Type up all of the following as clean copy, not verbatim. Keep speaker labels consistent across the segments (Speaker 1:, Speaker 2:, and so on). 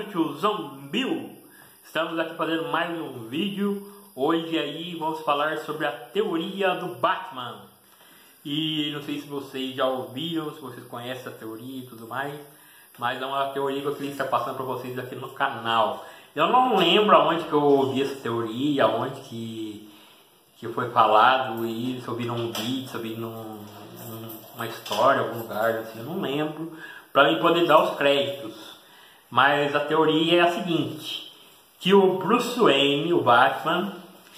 Speaker 1: tiozão Bill! Estamos aqui fazendo mais um vídeo. Hoje aí vamos falar sobre a teoria do Batman. E não sei se vocês já ouviram, se vocês conhecem a teoria e tudo mais, mas é uma teoria que eu queria estar passando para vocês aqui no canal. Eu não lembro aonde que eu ouvi essa teoria, aonde que foi falado isso, se eu vi num vídeo, se eu vi numa história, algum lugar assim, eu não lembro, para mim poder dar os créditos. Mas a teoria é a seguinte, que o Bruce Wayne, o Batman,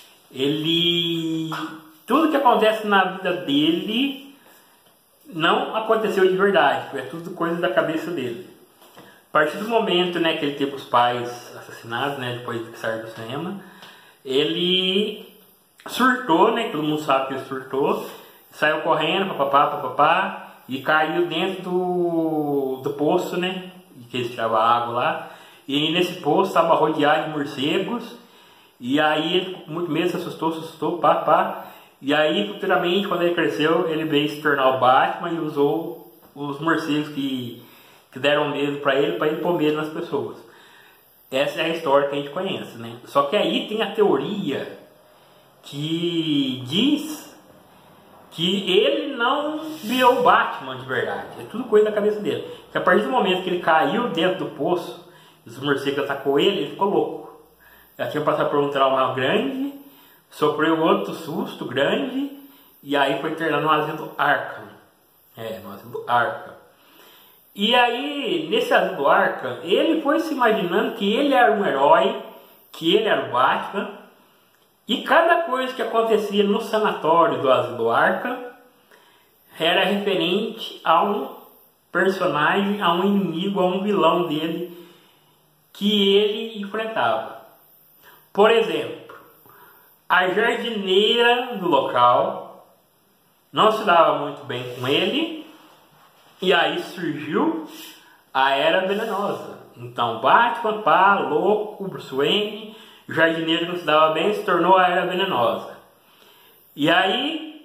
Speaker 1: tudo que acontece na vida dele não aconteceu de verdade, é tudo coisa da cabeça dele. A partir do momento, né, que ele teve os pais assassinados, né, depois que saiu do cinema, ele surtou, né, todo mundo sabe que ele surtou, saiu correndo, papapá, e caiu dentro do poço, né, que eles tiravam água lá, e nesse poço estava rodeado de morcegos, e aí ele com muito medo se assustou, e aí futuramente, quando ele cresceu, ele veio se tornar o Batman e usou os morcegos que deram medo para ele pôr medo nas pessoas. Essa é a história que a gente conhece, né? Só que aí tem a teoria que diz que ele não virou o Batman de verdade. É tudo coisa da cabeça dele. Que a partir do momento que ele caiu dentro do poço, os morcegos atacou ele ficou louco. Já tinha passado por um trauma grande, sofreu outro susto grande, e aí foi internado no asilo Arkham. No asilo Arkham. E aí, nesse asilo Arkham, ele foi se imaginando que ele era um herói, que ele era o Batman, e cada coisa que acontecia no sanatório do asilo Arkham era referente a um personagem, a um inimigo, a um vilão dele que ele enfrentava. Por exemplo, a jardineira do local não se dava muito bem com ele, e aí surgiu a Era Venenosa. Então Batman, louco, Bruce Wayne, o jardineiro não se dava bem, se tornou a Era Venenosa. E aí,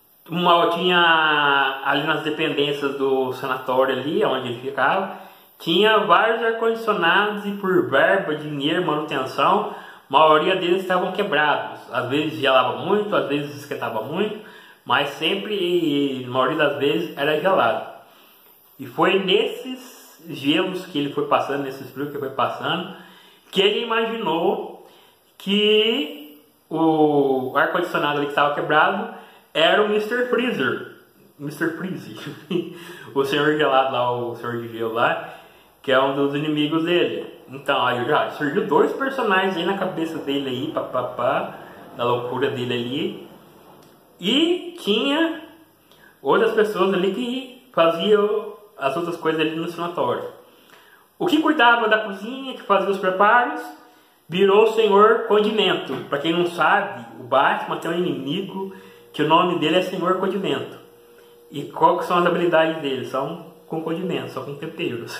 Speaker 1: tinha ali nas dependências do sanatório ali, onde ele ficava, tinha vários ar-condicionados e por verba, dinheiro, manutenção, a maioria deles estavam quebrados. Às vezes gelava muito, às vezes esquentava muito, mas sempre, na maioria das vezes, era gelado. E foi nesses gelos que ele foi passando, nesses frios que ele foi passando, que ele imaginou que o ar-condicionado ali que estava quebrado era o Mr. Freezer. Mr. Freeze. O senhor gelado lá, o senhor de gelo lá, que é um dos inimigos dele. Então, aí já surgiu dois personagens aí na cabeça dele aí, da loucura dele ali. E tinha outras pessoas ali que faziam as outras coisas ali no sanatório. O que cuidava da cozinha, que fazia os preparos, virou o Senhor Condimento. Para quem não sabe, o Batman tem um inimigo que o nome dele é Senhor Condimento. E qual que são as habilidades dele? São com condimentos, são com temperos.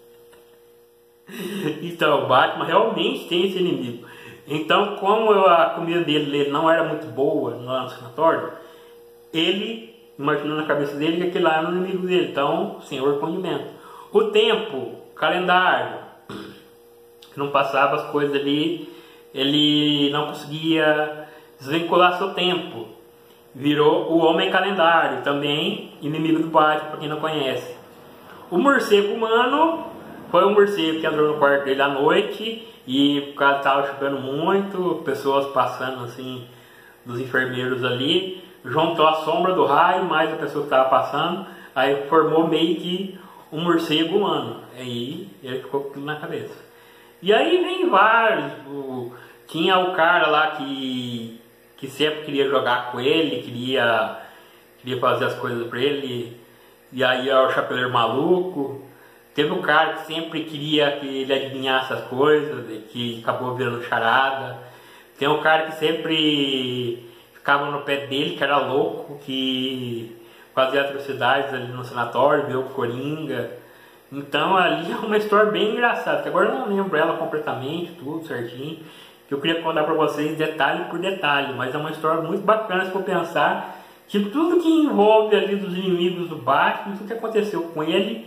Speaker 1: Então, o Batman realmente tem esse inimigo. Então, como a comida dele não era muito boa no sanatório, ele imaginou na cabeça dele que aquele lá era o inimigo dele. Então, Senhor Condimento. O tempo, calendário, que não passava as coisas ali, ele não conseguia desvincular seu tempo. Virou o Homem Calendário, também inimigo do Batman, para quem não conhece. O morcego humano foi um morcego que entrou no quarto dele à noite e por causa estava chovendo muito, pessoas passando assim, dos enfermeiros ali, juntou a sombra do raio mais a pessoa que estava passando, aí formou meio que um morcego humano. Aí ele ficou com tudo na cabeça. E aí vem vários. Tinha o cara lá que sempre queria jogar com ele, queria fazer as coisas para ele. E aí é o Chapeleiro Maluco. Teve um cara que sempre queria que ele adivinhasse as coisas, que acabou virando charada. Tem um cara que sempre ficava no pé dele, que era louco, que fazia atrocidades ali no sanatório, viu o Coringa. Então ali é uma história bem engraçada, que agora eu não lembro ela completamente, tudo certinho, que eu queria contar para vocês detalhe por detalhe, mas é uma história muito bacana se for pensar que tudo que envolve ali dos inimigos do Batman, tudo que aconteceu com ele,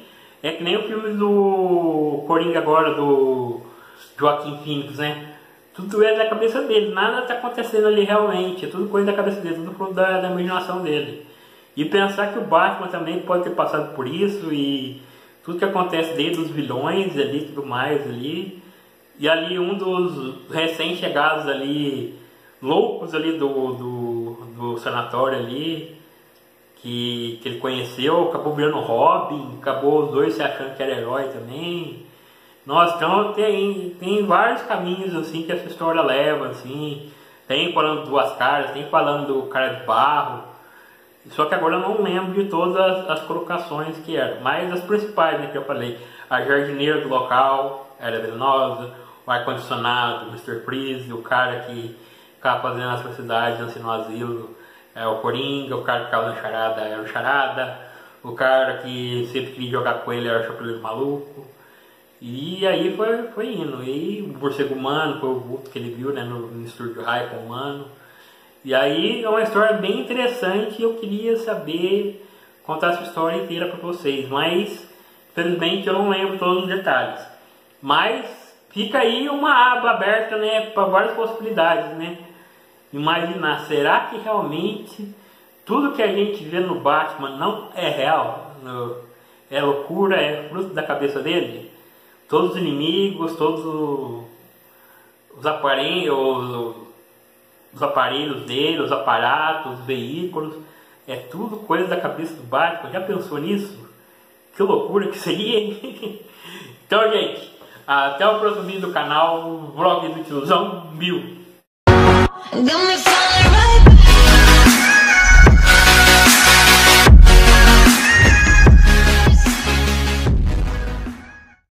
Speaker 1: É que nem o filme do Coringa agora, do Joaquin Phoenix, né? Tudo é da cabeça dele, nada tá acontecendo ali realmente, é tudo coisa da cabeça dele, tudo fruto da imaginação dele. E pensar que o Batman também pode ter passado por isso e tudo que acontece dele, dos vilões ali e tudo mais ali. E ali um dos recém-chegados ali, loucos ali do sanatório ali, que ele conheceu, acabou virando Robin, acabou os dois se achando que era herói também. Nossa, então tem vários caminhos assim que essa história leva, assim. Tem falando do Duas Caras, tem falando do Cara de Barro. Só que agora eu não lembro de todas as colocações que eram, mas as principais, né, que eu falei. A jardineira do local era venenosa, o ar-condicionado, o Mr. Freeze, o cara que ficava fazendo as atrocidades assim no asilo, o Coringa, o cara que ficava na charada era o Charada, o cara que sempre queria jogar com ele era o Chapeleiro Maluco. E aí foi indo. E o morcego humano foi o vulto que ele viu, né, no estúdio High com o humano. E aí é uma história bem interessante. Eu queria saber contar essa história inteira para vocês, mas infelizmente eu não lembro todos os detalhes. Mas fica aí uma aba aberta, né, para várias possibilidades, né? Imaginar, será que realmente tudo que a gente vê no Batman não é real? É loucura, é fruto da cabeça dele? Todos os inimigos, todos os aparelhos dele, os aparatos, os veículos, é tudo coisa da cabeça do Batman. Já pensou nisso? Que loucura que seria! Então, gente, até o próximo vídeo do canal Vlog do Tiozão 1000.